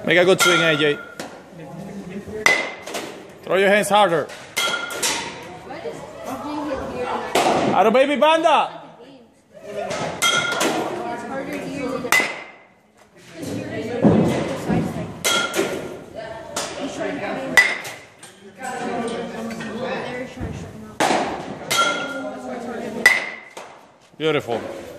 Make a good swing, AJ. Throw your hands harder. Aro baby banda. Beautiful.